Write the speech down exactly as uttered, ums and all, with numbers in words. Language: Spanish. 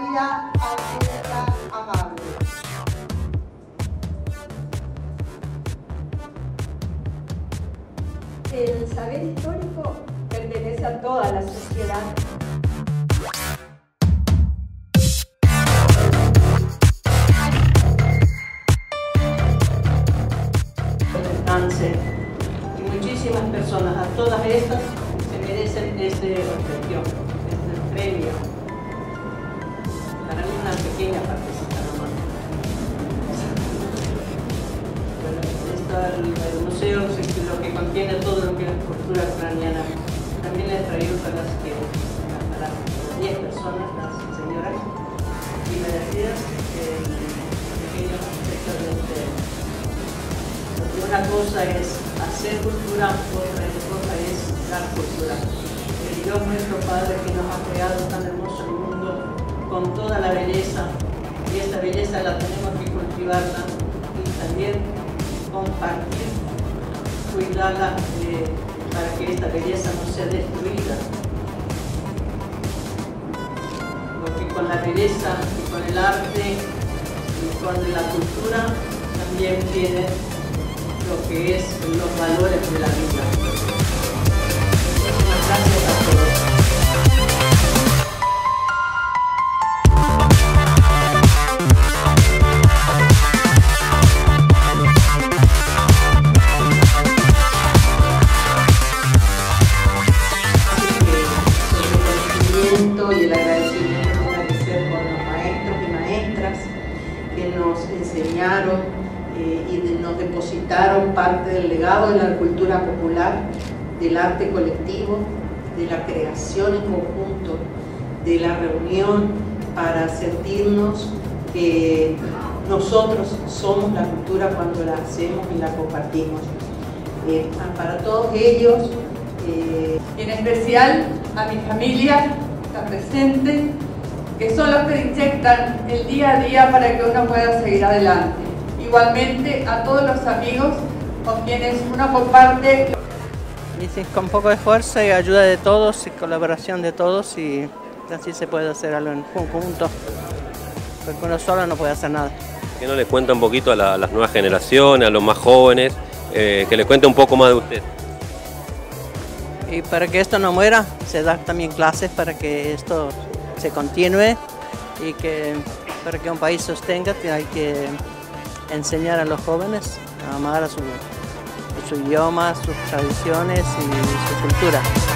María Augusta Amable. El saber histórico pertenece a toda la sociedad. Y muchísimas personas, a todas estas se merecen este reflexión, este premio. Para mí una pequeña partecita nomás. Bueno, está el, el museo, lo que contiene todo lo que es cultura ucraniana. También les traigo para las que para las diez personas, las señoras, y me decías el pequeño aspecto de este. Una cosa es hacer cultura, otra cosa es dar cultura. El Dios nuestro Padre que nos ha creado tan hermoso el mundo, con toda la belleza, y esta belleza la tenemos que cultivarla y también compartir, cuidarla eh, para que esta belleza no sea destruida. Porque con la belleza y con el arte y con la cultura también viene lo que es los valores de la vida. Muchas gracias a todos. Y el agradecimiento tiene que ser con los maestros y maestras que nos enseñaron Eh, y de, nos depositaron parte del legado de la cultura popular, del arte colectivo, de la creación en conjunto, de la reunión para sentirnos que nosotros somos la cultura cuando la hacemos y la compartimos. Eh, para todos ellos, eh, y en especial a mi familia, está presente, que son los que inyectan el día a día para que uno pueda seguir adelante. Igualmente a todos los amigos con quienes uno comparte. Y sí, con poco esfuerzo y ayuda de todos y colaboración de todos, y así se puede hacer algo en conjunto, porque uno solo no puede hacer nada. Que no le cuenta un poquito a, la, a las nuevas generaciones, a los más jóvenes, eh, que le cuente un poco más de usted. Y para que esto no muera, se dan también clases para que esto se continúe y que para que un país sostenga hay que enseñar a los jóvenes a amar a su, a su idioma, sus tradiciones y su cultura.